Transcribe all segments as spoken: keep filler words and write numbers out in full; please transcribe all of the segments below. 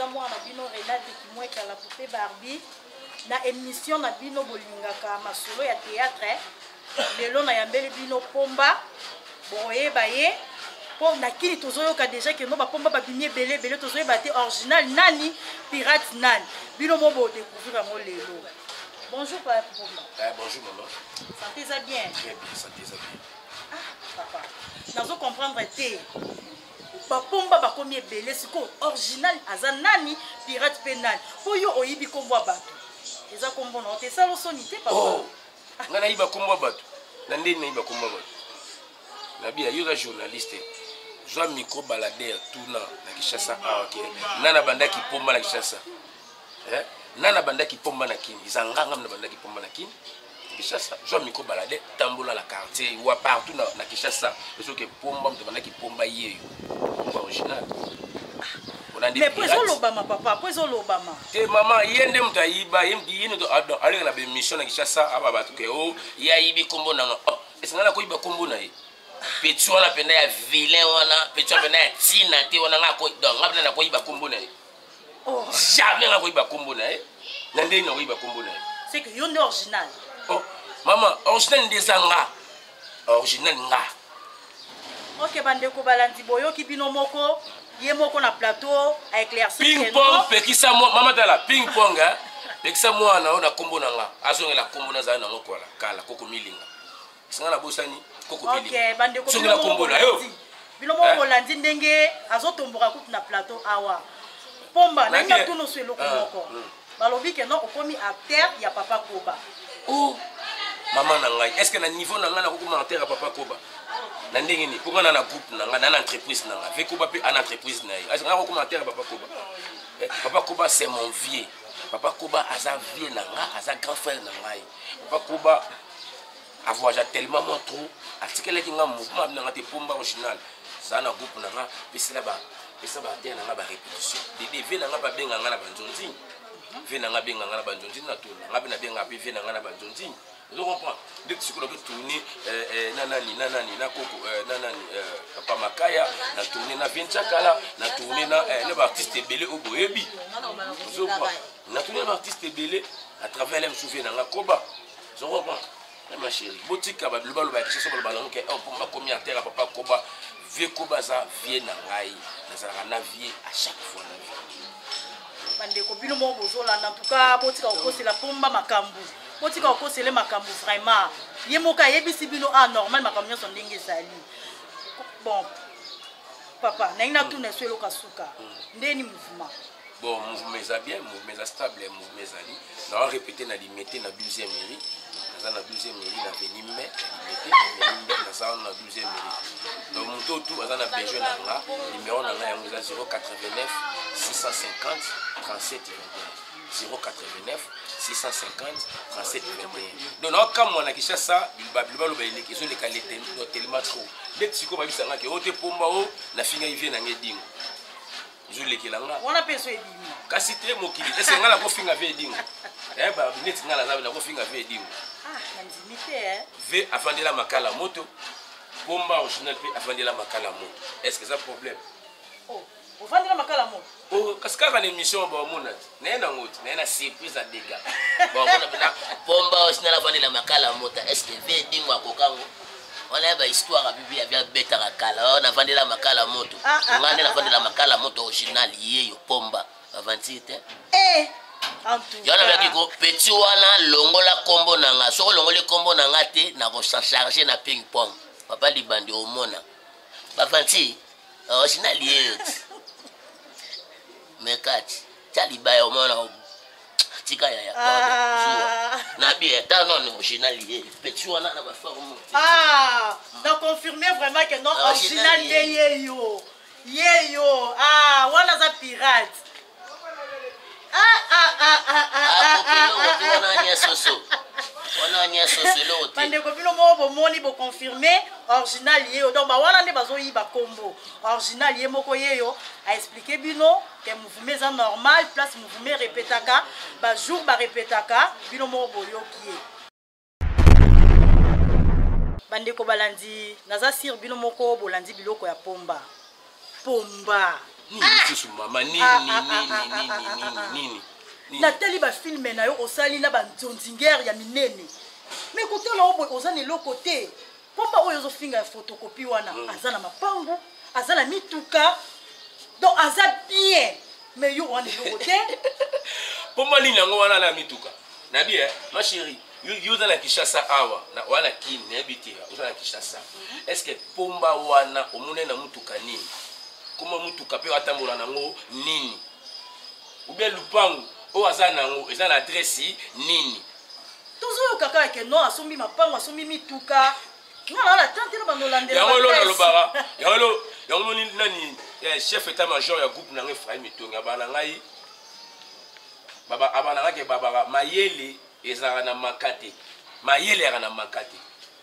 naza mwana bino Renate Kimweka la poupée Barbie na émission na bino bolingaka masolo ya théâtre lelo na yambeli bino pomba boye baye po na kini tozoyoka déjà que no ba pomba ba bimie belé belé tozoyeba te original nani pirate nani bino mo bo découvrir ngo lelo. Bonjour papa. Eh, bonjour maman. Sentez-vous bien? Très bien, sentez-vous bien. Ah papa. Nazo comprendre te. Ba pomba ba komi belé siko original azanani pirate penal. Po yo oyibi kombo bato. Eza kombo na te salo soni te papa. Oh. Ngana yiba kombo bato. Na ndeni na yiba kombo bato. Na bia yo journaliste. Joa micro balader tuna na Kishasa ah OK. Nana banda ki pomba na Kishasa. Eh? Nana banda ki pomba na kini. Izanganga na banda ki pomba na kini. Kishasa, joa micro balader tambola la quartier ou partout na, na Kishasa. Parce que pomba mto banda ki pomba yeyo. Pomba original. Mais pour l'Obama papa, pour l'Obama. Te maman yende mta yiba yemdi yino to adon ali na be mission na Kishasa aba batu ke o ya yibi kombo na oh esingala ko yiba kombo na ye. Petu wana penda ya vilain wana, petu penda ya tina te wana ngako donc ngabna na ko yiba kombo na ye. Oh, jamais ngako yiba kombo na ye. Na ndeni na ko yiba kombo na ye. C'est que yonde original. Oh, maman, original ndezanga. Original nga. OK bandeko balandi boyo ki bino moko. Yé moko na plateau à éclaircir ping pong pekisa mo mama tala ping pong hein pekisa mo na ona kombo na nga azongela kombo na za na ngokola kala koko milinga singala bosani koko milinga OK bande ko songela kombo na yo bino moko landi ndenge azotomboka kutu na plateau awa pomba na nga tuno swelo komoko balobi ke non okomi acteur ya Papa Koba. Oh mama na ngai est-ce que na niveau na nga na kokoma acteur ya Papa Koba na ndenge ni pourquoi na na groupe na nga na entreprise na nga ve Koba pe ana entreprise na ye est-ce que na kokoma acteur ya Papa Koba. Papa Koba c'est mon vieux. Papa Koba aza vieux na nga aza grand frère na ngai. Papa Koba a voyagé tellement mon trop atikele ki nga mouvement na nga te pomba original ça na groupe na nga pe c'est là ba pe ça ba te na nga ba répétition de de na nga ba benga nga na banjonzi ve na nga benga nga na banjonzi na to nga be na benga pe ve na nga na banjonzi. Je comprends. Dès que tu connais tourner nanani nanani na koko nanani Papa Makaya na tourner na Vincakala na tourner na les artistes belé au boyebi. Je comprends. Na tourner les artistes belé à travers les souvenirs na Koba. Je comprends. Ma chérie, botika ba loba loba kisa ba balon ke on pour ma commis terre Papa Koba vie Koba za vie na ngai na za na vie à chaque fois na vie. Bande ko bino mo bozola en tout cas botika ko c'est la pomba makambu. Botika ko c'est le makambu vraiment. Ye moka yebisi bino ah normal makambu son ndenge sali. Bon. Papa, na ina tout na swelo kasuka. Ndeni mouvement. Bon, mouvement est bien, mouvement est stable, mouvement est ali. Na on répéter na limité na douzième mairie. Na na douzième mairie na veni mai, limité na veni mai na ça na douzième mairie. Donc mon tout à na besoin na nga, numéro na nga yango zéro quatre-vingt-neuf six cent cinquante trente-sept vingt et un. zéro quatre-vingt-neuf six cent cinquante trente-sept vingt et un. Donc quand on a qui ça ça, il va il va le bailler qui sont les qualités tellement trop. Dès que tu commences à dire que o te pomba o na finga il vient na ngedingo. Je l'ai qui là. On a pensé dire. Kasite mokili. Est-ce que ngala ko finga ve dingo? Eh ba net ngala na ko finga ve dingo. Ah, intimité hein. Ve afandi la makala moto. Pomba original pe afandi la makala moto. Est-ce que ça problème? Oh, afandi la makala moto. Oh, kaska kana émission ba mona. Nena ngoti, nena surprise à dégâts. Bon, on a pomba original afandi la makala moto. Est-ce que ve dingo akokango? On a une histoire à bibi avec beta kala. On a vendu la makala moto. On a vendu la makala moto original yé yo pomba. Avantite. Eh. En tout cas. Y'en a qui go petit wana longo la combo nanga. So longo le combo nanga te na ko charger na ping pong. Papa li bandi o mona. Avanti original yé. Mekati. Tali ba o mona. Tika ya ya na bien tant non original lié petit on a na ba forme ah donc confirmer vraiment que non original lié yo yé yo ah wana za pirate ah ah ah ah ah ah on a nia soso on a nia soso l'autre bande ko bino mo bo moni bo confirmer original lié donc ba wana nde bazo yi ba combo original lié moko yé yo a expliquer bino que mouvement est normal place mouvement répétaka ba jour ba répétaka bino mo boyo kié bande ko balandi naza sir bino moko bolandi biloko ya pomba pomba nini lisusu mama nini nini nini nini natali bafilme na yo osali na banzonzingere ya minene mais kotala oboye oza na eloko te pomba oyo ozofinga ya photocopie wana aza na mapangu aza na mituka donc aza bien mais yo wana eloko te pomba nini yango wana na mituka na bien ma chérie yo oza na Kinshasa awa wana kini nayebi te oza na Kinshasa est ce que pomba wana omone na mutuka nini koma mutuka mpe watambola nango nini ou bien lupangu oyo aza nango eza na adresse nini tozoyoka kaka ke no asombi mapango asombi mituka ngana na tante no bandolandela yango elo nalobaka yango elo yango moni nani chef état major ya groupe nango Efraim Mitonga bana ngai baba abana ngake baba mayele ezala na makate mayele ya na makate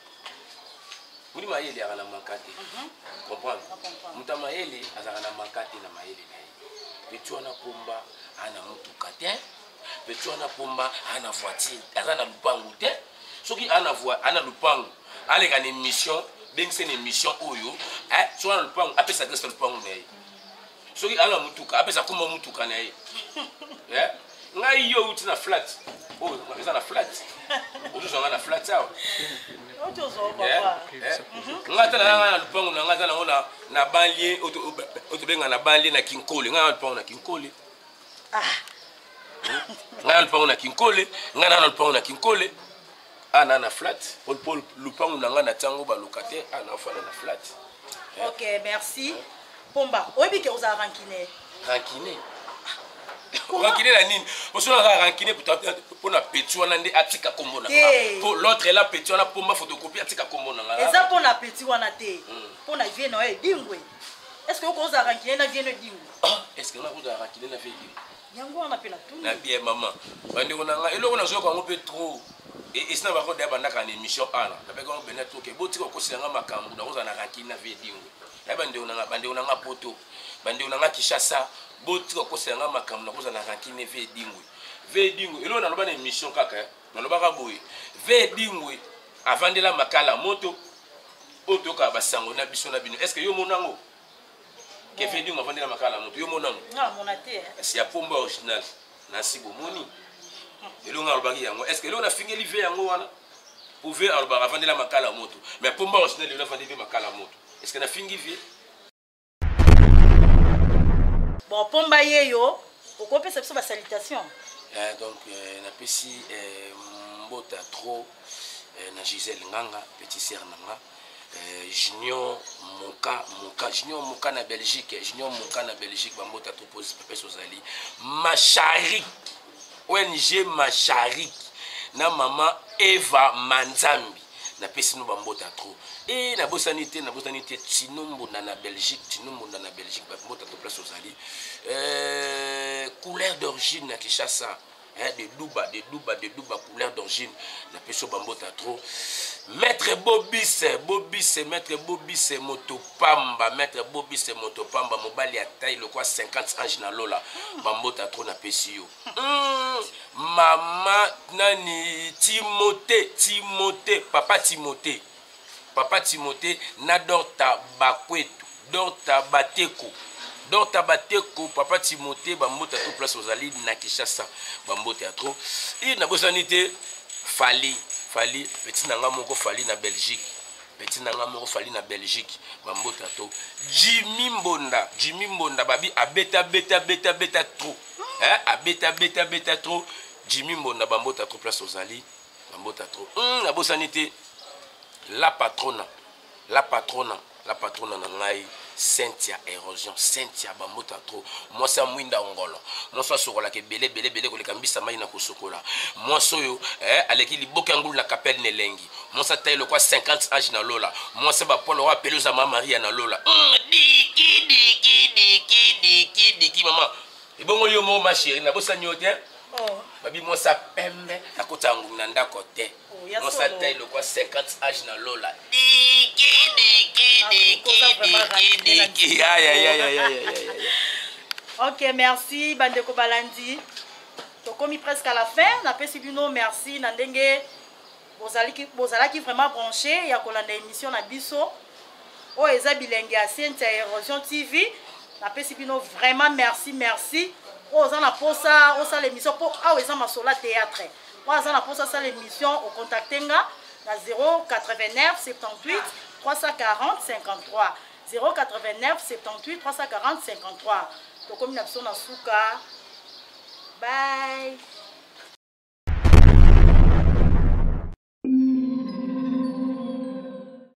muni mayele ya na makate comprendre muta mayele azala na makate na mayele na ye petu na pomba ana mutuka te petu na pomba ana voiture aza na lupangu te soki ana voix ana lupangu aleka na mission bengise na mission oyo eh so ana lupangu apesa adresse lupangu na ye soki ana mutuka apesa kuma mutuka na ye eh ngai yo uti na flat oh eza na flat ozo na flat awa ozo zo papa ngata na na lupangu na ngata na ona na banlier oto benga na banlier na Kinkole ngata na lupangu na Kinkole ah ngata na lupangu na Kinkole ngata na lupangu na Kinkole ana na flat pour pour lupangu na ngana tango ba locataire ana fana na flat. OK, merci. Pomba, oyebi ke oza rankine. Rankine. Rankine la nini? Osona ka rankine pour na petit wana nde atika kombo na. Pour l'autre là petit wana pomba photocopie atika kombo na. Eza pour na petit wana te. Pour na vie na dingwe. Est-ce que oza rankine na vie na dingwe? Ah, est-ce que na oza rankine na vie dingwe? Yango wana pe na tout. Na bien maman. Bande ko na nga eloko na zo ko ngo pe trop. Et ça va encore d'abord dans une émission à la. Avec un benet tout que boti ko kosinga makambu na oza na rankine na vie dingwe. Ya bande ona bande ona nga poto. Bande ona nga Kinshasa. Boti ko kosinga makambu na oza na rankine vie dingwe. Vie dingwe elo na loba na émission kaka na loba ka boye. Vie dingwe avandela makala moto oto ka basango na biso na bino. Est-ce que yo monango? Que vie dingwe avandela makala moto yo monango? Na monate. C'est ya pomba original. Na sibo moni. Elonga alobaki yango est-ce que elonga fingeli ve yango wana pouvait alobaka vandela makala moto mais pomba original elonga vandeli makala moto est-ce que na fingi vie bon pomba yeyo okopesa biso ba salutation eh donc na pesi mbota trop na Gisèle Nganga petit sœur nanga Junior Moka Moka Junior Moka na Belgique Junior Moka na Belgique ba mbota trop pose papa sozali Machari O N G Macharik na mama Eva Manzambi na pesi no bambota trop et na bosanité na bosanité Tinombo na Belgique Tinombo na Belgique bambota to place ozali euh couleur d'origine na Kinshasa hein de Duba de Duba de Duba couleur d'origine na pesi bambota trop Maître Bobis Bobis Maître Bobis Motopamba Maître Bobis Motopamba mobali ya taille le quoi cinquante ans na lola bambota trop na pesi yo Mama nani Timothée Timothée papa Timothée papa Timothée na Dorta Bakwetu Dorta Bateko Dorta Bateko papa Timothée bambota trop place ozali na Kinshasa bambota trop et na bosanité Fali Fali petit nanga moko Fali na Belgique petit nanga moko Fali na Belgique bambota to Jimmy Mbonda Jimmy Mbonda babi abeta beta beta beta trop hein abeta beta beta trop Jimmy Mbonda bambota trop place ozali bambota trop hum na bosanité la patrona la patrona la patrona na ngai Cynthia Érosion Cynthia bambota trop moi ça mwinda ngolo moi ça sokola ke belé belé belé ko lekambisa mai na kosokola moi soyo eh aleki liboka ngulu na kapelle nelengi moi ça taille le quoi cinquante âge na lola moi ça ba polo wa peluza mama Maria na lola diki diki diki diki diki maman et bon yo mo ma chérie na bosa nyote oh babi moi ça pembe na kota ngulu na ndako te moi ça taille le quoi cinquante âge na lola diki diki diki diki aïe aïe aïe aïe aïe. OK, merci Bandeko Balandi. To komi presque à la fin, na pesi bino merci na ndenge bozalaki bozalaki vraiment branché ya kolanda émission na biso. O eza bilenge ya Cynthia Érosion T V. napesi bino vraiment merci merci oyo oza na posa osala émission mpo awa eza Masola théâtre oyo aza na posa asala émission ocontacte nga na zéro quatre-vingt-neuf soixante-dix-huit trois cent quarante cinquante-trois zéro quatre-vingt-neuf soixante-dix-huit trois cent quarante cinquante-trois tokomi na biso na suka bye.